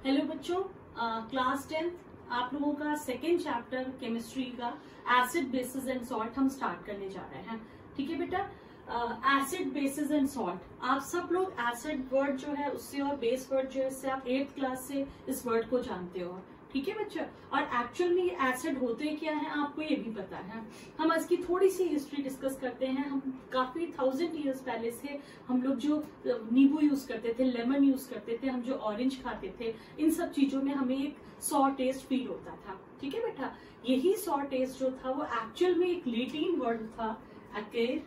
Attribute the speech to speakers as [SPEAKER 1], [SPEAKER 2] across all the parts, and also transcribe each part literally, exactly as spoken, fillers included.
[SPEAKER 1] Hello बच्चों, class tenth आप लोगों का सेकेंड चैप्टर केमिस्ट्री का एसिड बेसिस एंड सॉल्ट हम स्टार्ट करने जा रहे हैं। ठीक है बेटा, एसिड बेसिस एंड सॉल्ट आप सब लोग एसिड वर्ड जो है उससे और बेस वर्ड जो है इससे आप एट्थ क्लास से इस वर्ड को जानते हो। ठीक है बच्चा, और एक्चुअल में ये एसिड होते क्या है आपको ये भी पता है। हम इसकी थोड़ी सी हिस्ट्री डिस्कस करते हैं। हम काफी थाउजेंड इयर्स पहले से हम लोग जो नींबू यूज करते थे, लेमन यूज करते थे, हम जो ऑरेंज खाते थे, इन सब चीजों में हमें एक सॉर टेस्ट फील होता था। ठीक है बेटा, यही सॉर टेस्ट जो था वो एक्चुअल में एक लैटिन वर्ड था अकेर।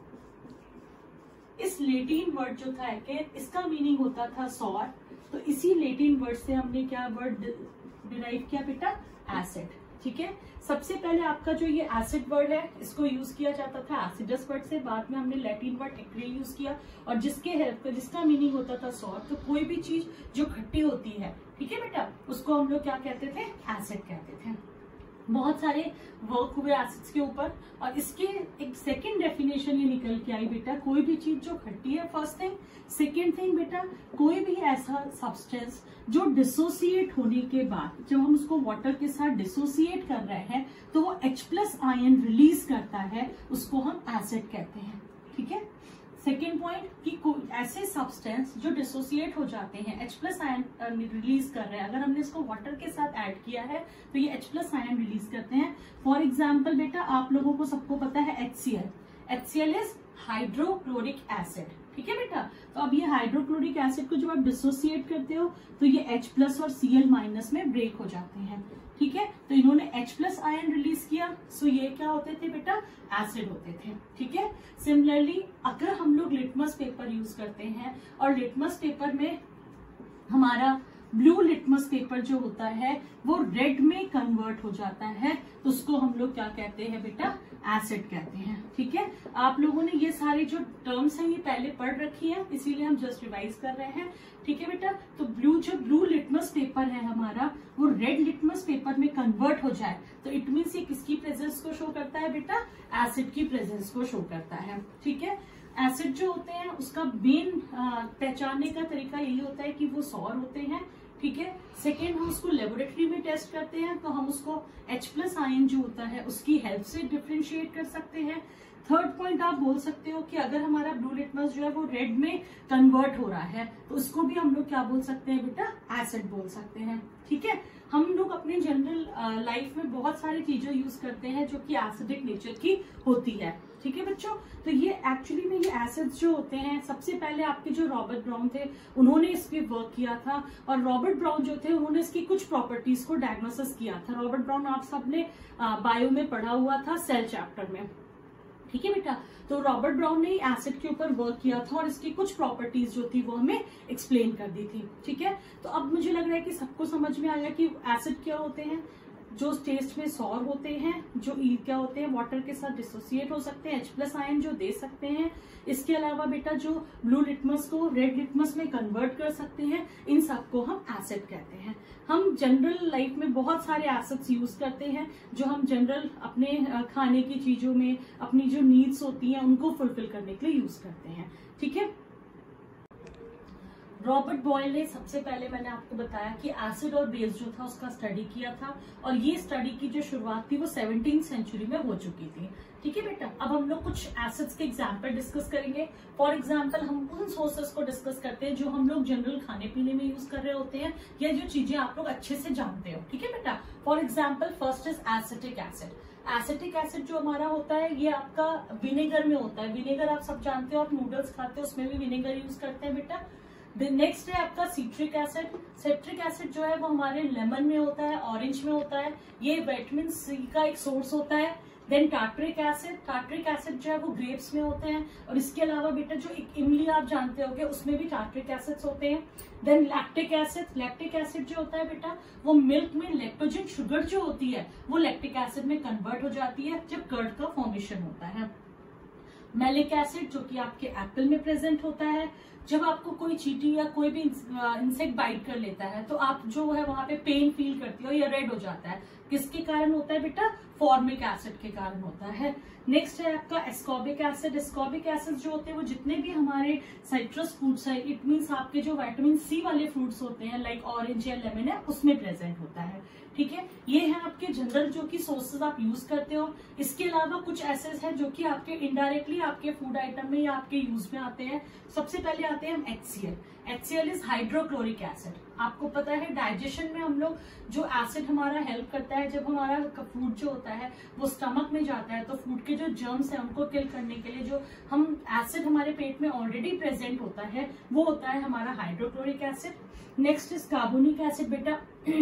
[SPEAKER 1] इस लैटिन वर्ड जो था अकेर, इसका मीनिंग होता था सॉर। तो इसी लैटिन वर्ड से हमने क्या वर्ड डिराइव किया बेटा, एसिड। ठीक है, सबसे पहले आपका जो ये एसिड वर्ड है इसको यूज किया जाता था एसिडस वर्ड से, बाद में हमने लैटिन वर्ड एक्रे यूज किया और जिसके हेल्प जिसका मीनिंग होता था सॉर। तो कोई भी चीज जो खट्टी होती है, ठीक है बेटा, उसको हम लोग क्या कहते थे, एसिड कहते थे। बहुत सारे वर्क हुए एसिड्स के ऊपर और इसके एक सेकंड डेफिनेशन ये निकल के आई बेटा, कोई भी चीज जो खट्टी है, फर्स्ट थिंग। सेकंड थिंग बेटा, कोई भी ऐसा सब्सटेंस जो डिसोसिएट होने के बाद जब हम उसको वाटर के साथ डिसोसिएट कर रहे हैं तो वो H प्लस आयन रिलीज करता है, उसको हम एसिड कहते हैं। ठीक है, सेकेंड पॉइंट कि ऐसे सब्सटेंस जो डिसोसिएट हो जाते हैं, H प्लस आयन रिलीज कर रहे हैं, अगर हमने इसको वाटर के साथ ऐड किया है तो ये H प्लस आयन रिलीज करते हैं। फॉर एग्जाम्पल बेटा, आप लोगों को सबको पता है H C L. H C L is hydrochloric acid. ठीक है बेटा, तो अब ये हाइड्रोक्लोरिक एसिड को जब आप डिसोसिएट करते हो तो ये H प्लस और सी एल माइनस में ब्रेक हो जाते हैं। ठीक है, तो इन्होंने H प्लस आयन रिलीज किया, सो ये क्या होते थे बेटा, एसिड होते थे। ठीक है, सिमिलरली अगर हम लोग लिटमस पेपर यूज करते हैं और लिटमस पेपर में हमारा ब्लू लिटमस पेपर जो होता है वो रेड में कन्वर्ट हो जाता है, तो उसको हम लोग क्या कहते हैं बेटा, एसिड कहते हैं। ठीक है, आप लोगों ने ये सारी जो टर्म्स हैं ये पहले पढ़ रखी है, इसीलिए हम जस्ट रिवाइज कर रहे हैं। ठीक है बेटा, तो ब्लू जो ब्लू लिटमस पेपर है हमारा, वो रेड लिटमस पेपर में कन्वर्ट हो जाए तो इट मीन्स ये किसकी प्रेजेंस को शो करता है बेटा, एसिड की प्रेजेंस को शो करता है। ठीक है, एसिड जो होते हैं उसका मेन पहचानने का तरीका यही होता है कि वो सॉर होते हैं। ठीक है, सेकेंड हम उसको लेबोरेटरी में टेस्ट करते हैं तो हम उसको H प्लस आयन जो होता है उसकी हेल्प से डिफ्रेंशिएट कर सकते हैं। थर्ड पॉइंट आप बोल सकते हो कि अगर हमारा ब्लू लिटमस जो है वो रेड में कन्वर्ट हो रहा है तो उसको भी हम लोग क्या बोल सकते हैं बेटा, एसिड बोल सकते हैं। ठीक है, हम लोग अपने जनरल लाइफ में बहुत सारी चीजें यूज करते हैं जो कि एसिडिक नेचर की होती है। ठीक है बच्चों, तो ये एक्चुअली में ये एसिड्स जो होते हैं, सबसे पहले आपके जो रॉबर्ट ब्राउन थे उन्होंने इस पे वर्क किया था और रॉबर्ट ब्राउन जो थे उन्होंने इसकी कुछ प्रॉपर्टीज को डायग्नोसिस किया था। रॉबर्ट ब्राउन आप सबने बायो में पढ़ा हुआ था, सेल चैप्टर में। ठीक है बेटा, तो रॉबर्ट ब्राउन ने एसिड के ऊपर वर्क किया था और इसकी कुछ प्रॉपर्टीज जो थी वो हमें एक्सप्लेन कर दी थी। ठीक है, तो अब मुझे लग रहा है कि सबको समझ में आ गया कि एसिड क्या होते हैं, जो टेस्ट में सॉर होते हैं, जो क्या होते हैं, वाटर के साथ डिसोसिएट हो सकते हैं, H प्लस आयन जो दे सकते हैं। इसके अलावा बेटा जो ब्लू लिटमस को रेड लिटमस में कन्वर्ट कर सकते हैं, इन सबको हम एसिड कहते हैं। हम जनरल लाइफ में बहुत सारे एसिड्स यूज करते हैं जो हम जनरल अपने खाने की चीजों में अपनी जो नीड्स होती हैं उनको फुलफिल करने के लिए यूज करते हैं। ठीक है, रॉबर्ट बॉयल ने सबसे पहले, मैंने आपको बताया कि एसिड और बेस जो था उसका स्टडी किया था और ये स्टडी की जो शुरुआत थी वो सेवनटीन सेंचुरी में हो चुकी थी। ठीक है बेटा, अब हम लोग कुछ एसिड्स के एग्जाम्पल डिस्कस करेंगे। फॉर एग्जाम्पल हम उन सोर्सेस को डिस्कस करते हैं जो हम लोग जनरल खाने पीने में यूज कर रहे होते हैं या जो चीजें आप लोग अच्छे से जानते हो। ठीक है बेटा, for example first is acetic acid. Acetic acid जो हमारा होता है ये आपका विनेगर में होता है। विनेगर आप सब जानते हो, आप नूडल्स खाते हो उसमें भी विनेगर यूज करते हैं बेटा। नेक्स्ट है आपका सिट्रिक एसिड। सिट्रिक एसिड जो है वो हमारे लेमन में होता है, ऑरेंज में होता है, ये विटामिन सी का एक सोर्स होता है। Then tartaric acid. Tartaric acid जो है वो ग्रेप्स में होते हैं और इसके अलावा बेटा जो एक इमली आप जानते होगे उसमें भी टार्ट्रिक एसिड्स होते हैं। Then lactic acid. Lactic acid जो होता है बेटा वो मिल्क में लैक्टोजन शुगर जो होती है वो लैक्टिक एसिड में कन्वर्ट हो जाती है जब कर्ड का फॉर्मेशन होता है। मैलिक एसिड जो कि आपके एप्पल में प्रेजेंट होता है। जब आपको कोई चींटी या कोई भी इंसेक्ट बाइट कर लेता है तो आप जो है वहां पे पेन फील करती हो या रेड हो जाता है, किसके कारण होता है बेटा? फॉर्मिक एसिड के कारण होता है। नेक्स्ट है आपका एस्कॉर्बिक एसिड। एस्कॉर्बिक एसिड जो होते हैं वो जितने भी हमारे साइट्रस फ्रूट्स है, इट मीन्स आपके जो विटामिन सी वाले फ्रूट्स होते हैं लाइक ऑरेंज या लेमन है, उसमें प्रेजेंट होता है। ठीक है, ये है आपके जनरल जो कि सोर्सेज आप यूज करते हो। इसके अलावा कुछ एसिड्स हैं जो कि आपके इनडायरेक्टली आपके फूड आइटम में या आपके यूज में आते हैं। सबसे पहले आते हैं हम H C L. H C L is hydrochloric acid. आपको पता है डाइजेशन में हम लोग जो एसिड हमारा हेल्प करता है, जब हमारा फूड जो होता है वो स्टमक में जाता है तो फूड के जो जर्म्स है उनको किल करने के लिए जो हम एसिड हमारे पेट में ऑलरेडी प्रेजेंट होता है वो होता है हमारा hydrochloric acid. Next is carbonic acid. बेटा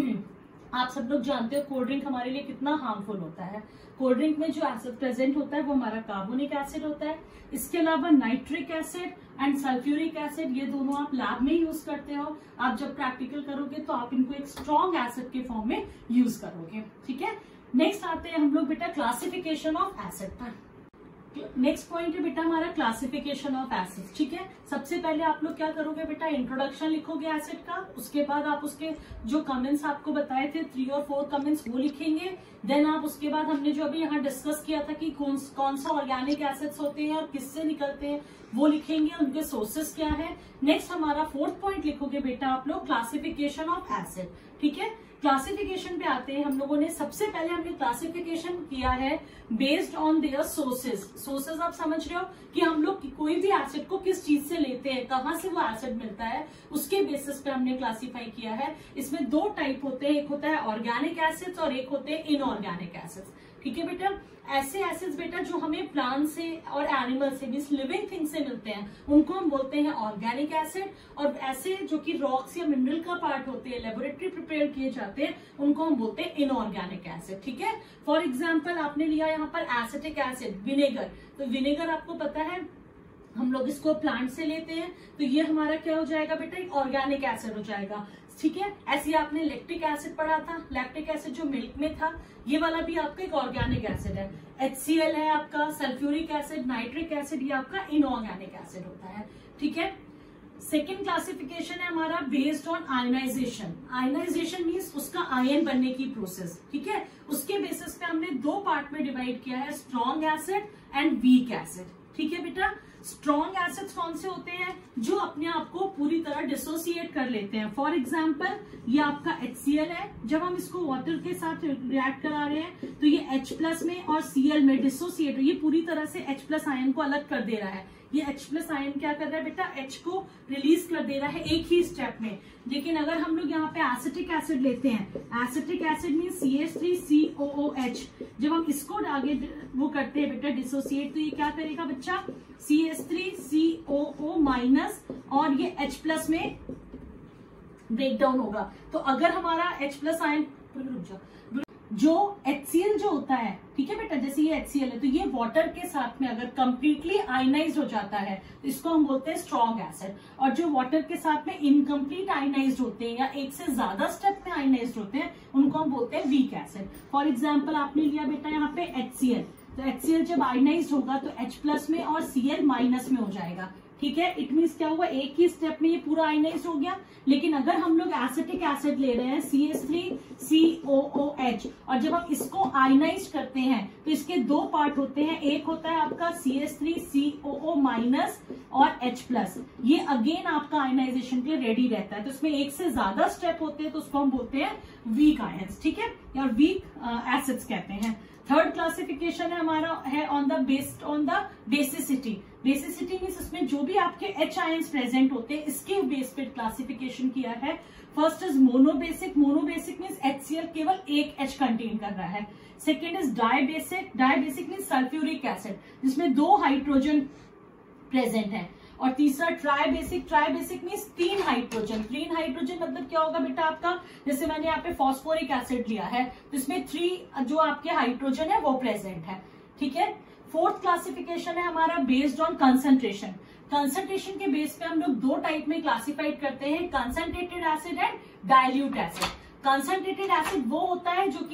[SPEAKER 1] आप सब लोग जानते हो कोल्ड ड्रिंक हमारे लिए कितना हार्मफुल होता है। कोल्ड ड्रिंक में जो एसिड प्रेजेंट होता है वो हमारा कार्बोनिक एसिड होता है। इसके अलावा nitric acid and sulphuric acid, ये दोनों आप लैब में यूज करते हो। आप जब प्रैक्टिकल करोगे तो आप इनको एक स्ट्रॉन्ग एसिड के फॉर्म में यूज करोगे। ठीक है, नेक्स्ट आते हैं हम लोग बेटा क्लासिफिकेशन ऑफ एसिड पर। नेक्स्ट पॉइंट है बेटा हमारा क्लासिफिकेशन ऑफ एसिड। ठीक है, सबसे पहले आप लोग क्या करोगे बेटा, इंट्रोडक्शन लिखोगे एसिड का। उसके बाद आप उसके जो कमेंट्स आपको बताए थे थ्री और फोर कमेंट्स वो लिखेंगे। देन आप उसके बाद हमने जो अभी यहाँ डिस्कस किया था कि कौन कौन सा ऑर्गेनिक एसिड्स होते हैं और किससे निकलते हैं वो लिखेंगे, उनके सोर्सेस क्या है। नेक्स्ट हमारा फोर्थ पॉइंट लिखोगे बेटा आप लोग क्लासिफिकेशन ऑफ एसिड। ठीक है, क्लासिफिकेशन पे आते हैं हम लोगों ने। सबसे पहले हमने क्लासिफिकेशन किया है based on their sources. Sources आप समझ रहे हो कि हम लोग कोई भी एसिड को किस चीज से लेते हैं, कहाँ से वो एसिड मिलता है, उसके बेसिस पे हमने क्लासिफाई किया है। इसमें दो टाइप होते हैं, एक होता है ऑर्गेनिक एसिड्स और एक होते हैं इनऑर्गेनिक एसिड्स। ठीक है बेटा, ऐसे एसिड्स बेटा जो हमें प्लांट से और एनिमल से मींस लिविंग थिंग से मिलते हैं उनको हम बोलते हैं ऑर्गेनिक एसिड। और ऐसे जो कि रॉक्स या मिनरल का पार्ट होते हैं, लेबोरेटरी प्रिपेयर किए जाते हैं, उनको हम बोलते हैं इनऑर्गेनिक एसिड। ठीक है, फॉर एग्जाम्पल आपने लिया यहाँ पर एसिटिक एसिड, विनेगर। तो विनेगर आपको पता है हम लोग इसको प्लांट से लेते हैं, तो ये हमारा क्या हो जाएगा बेटा, एक ऑर्गेनिक एसिड हो जाएगा। ठीक है, ऐसे आपने लैक्टिक एसिड पढ़ा था, लैक्टिक एसिड जो मिल्क में था, ये वाला भी आपका एक ऑर्गेनिक एसिड है। एच सी एल है आपका, सल्फ्यूरिक एसिड, नाइट्रिक एसिड, ये आपका इनऑर्गेनिक एसिड होता है। ठीक है, सेकेंड क्लासिफिकेशन है हमारा based on ionization. Ionization means उसका आयन बनने की प्रोसेस। ठीक है, उसके बेसिस पे हमने दो पार्ट में डिवाइड किया है, strong acid and weak acid. ठीक है बेटा, स्ट्रॉन्ग एसिड्स कौन से होते हैं, जो अपने आप को पूरी तरह डिसोसिएट कर लेते हैं। फॉर एग्जाम्पल ये आपका एच सी एल है, जब हम इसको वाटर के साथ रिएक्ट करा रहे हैं तो ये H प्लस में और Cl में डिसोसिएट, ये पूरी तरह से H प्लस आयन को अलग कर दे रहा है। ये H प्लस आयन क्या कर रहा है बेटा, H को रिलीज कर दे रहा है एक ही स्टेप में। लेकिन अगर हम लोग यहाँ पे एसिटिक एसिड लेते हैं, acetic acid mean C H three C O O H, जब हम इसको आगे वो करते हैं बेटा डिसोसिएट, तो ये क्या करेगा बच्चा, C H three C O O minus और ये H प्लस में ब्रेक डाउन होगा। तो अगर हमारा H प्लस आयन जो एच सी एल जो होता है, ठीक है बेटा, जैसे ये एच सी एल है तो ये वाटर के साथ में अगर कंप्लीटली आयनाइज हो जाता है तो इसको हम बोलते हैं स्ट्रॉन्ग एसिड। और जो वाटर के साथ में इनकम्प्लीट आयनाइज होते हैं या एक से ज्यादा स्टेप में आयनाइज होते हैं उनको हम बोलते हैं वीक एसिड। फॉर एग्जाम्पल आपने लिया बेटा यहाँ पे एच सी एल, तो एच सी एल जब आयनाइज होगा तो H प्लस में और सी एल माइनस में हो जाएगा। ठीक है, इट मीन्स क्या हुआ, एक ही स्टेप में ये पूरा आयनाइज हो गया। लेकिन अगर हम लोग एसिटिक एसिड ले रहे हैं C H three C O O H, और जब हम इसको आयनाइज करते हैं तो इसके दो पार्ट होते हैं, एक होता है आपका C H three C O O minus और H प्लस, ये अगेन आपका आयनाइजेशन के लिए रेडी रहता है। तो इसमें एक से ज्यादा स्टेप होते हैं तो उसको हम बोलते हैं वीक आयंस। ठीक है, या वीक एसिड्स कहते हैं। थर्ड क्लासिफिकेशन है हमारा है on the based on the basicity. Basicity means इसमें जो भी आपके H आयंस प्रेजेंट होते हैं इसके बेस पे क्लासिफिकेशन किया है। First is monobasic. Monobasic means H C L केवल एक H कंटेन कर रहा है। Second is dibasic. Dibasic means sulphuric acid जिसमें दो हाइड्रोजन प्रेजेंट है। और तीसरा tribasic. Tribasic means तीन हाइड्रोजन। तीन हाइड्रोजन मतलब क्या होगा बेटा आपका, जैसे मैंने यहाँ पे फॉस्फोरिक एसिड लिया है तो इसमें थ्री जो आपके हाइड्रोजन है वो प्रेजेंट है। ठीक है, फोर्थ क्लासिफिकेशन है हमारा बेस्ड ऑन कंसंट्रेशन। कंसंट्रेशन के बेस पे हम लोग दो टाइप में क्लासिफाइड करते हैं, concentrated acid and dilute acid. Concentrated acid वो होता है जो कि जब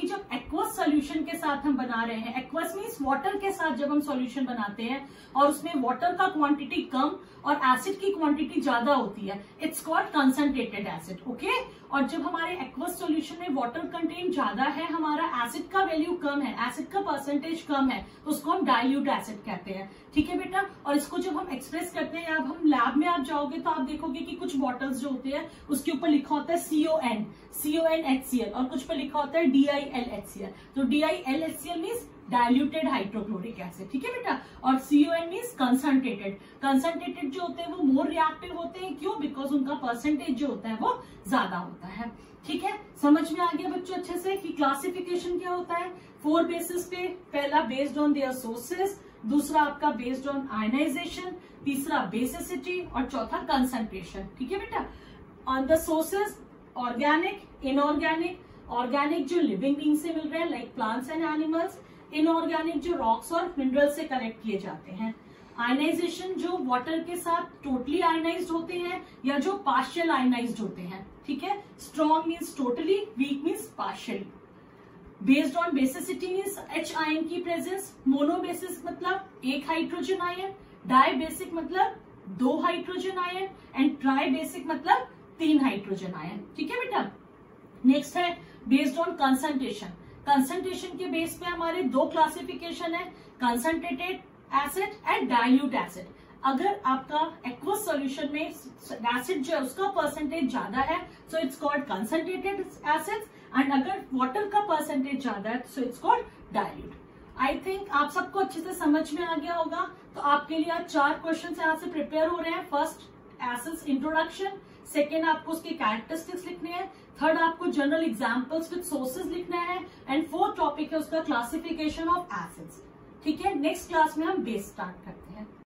[SPEAKER 1] एक्वस सोल्यूशन के साथ हम बना रहे हैं, एक्वस मीन्स वाटर के साथ जब हम सोल्यूशन बनाते हैं और उसमें वाटर का क्वांटिटी कम और एसिड की क्वांटिटी ज्यादा होती है, it's called concentrated acid, okay. और जब हमारे एक्वस सॉल्यूशन में वाटर कंटेंट ज्यादा है, हमारा एसिड का वैल्यू कम है, एसिड का परसेंटेज कम है, तो उसको हम डाइल्यूट एसिड कहते हैं, ठीक है बेटा। और इसको जब हम एक्सप्रेस करते हैं, अब हम लैब में आप जाओगे तो आप देखोगे कि कुछ बॉटल्स जो होते हैं उसके ऊपर लिखा होता है C O N, C O N H C L, और कुछ पर लिखा होता है D I L H C L. तो D I L H C L means diluted hydrochloric acid, ठीक है बेटा। और सीओएन मीन्स कंसंट्रेटेड, कंसंट्रेटेड जो होते हैं वो मोर रिएक्टिव होते हैं, क्यों? बिकॉज उनका परसेंटेज जो होता है वो ज्यादा होता है, ठीक है। समझ में आ गया बच्चों अच्छे से कि क्लासिफिकेशन क्या होता है? फोर बेसिस पे, पहला बेस्ड ऑन देयर सोर्सेस, दूसरा आपका बेस्ड ऑन आयनाइजेशन, तीसरा बेसिसिटी और चौथा कंसंट्रेशन, ठीक है बेटा। On the sources organic, inorganic, organic जो लिविंग बीइंग से मिल रहे हैं like plants and animals, inorganic जो रॉक्स और मिनरल से कलेक्ट किए जाते हैं, आयनाइजेशन जो वाटर के साथ टोटली आयनाइज्ड होते हैं या जो पार्शियल आयनाइज्ड होते हैं, ठीक है। Strong means totally, weak means partial. Based on basicity means H ion की प्रेजेंस, मोनो बेसिस मतलब एक हाइड्रोजन आयन, डाई बेसिक मतलब दो hydrogen ion and tribasic मतलब तीन हाइड्रोजन आयन, ठीक है बेटा। नेक्स्ट है बेस्ड ऑन कंसंट्रेशन, कंसंट्रेशन के बेस पे हमारे दो क्लासिफिकेशन है, concentrated acid and dilute acid. अगर आपका एक्वस सॉल्यूशन में एसिड जो है उसका परसेंटेज ज्यादा है so it's called concentrated acid, and अगर वाटर का परसेंटेज ज्यादा है so it's called dilute. I think आप सबको अच्छे से समझ में आ गया होगा। तो आपके लिए आज चार क्वेश्चन यहाँ से प्रिपेयर हो रहे हैं। फर्स्ट एसिड्स इंट्रोडक्शन, सेकेंड आपको उसके कैरेक्टरिस्टिक्स लिखने हैं, थर्ड आपको जनरल एग्जांपल्स विद सोर्सेज लिखना है, एंड फोर्थ टॉपिक है उसका क्लासिफिकेशन ऑफ एसिड्स, ठीक है। नेक्स्ट क्लास में हम बेस स्टार्ट करते हैं।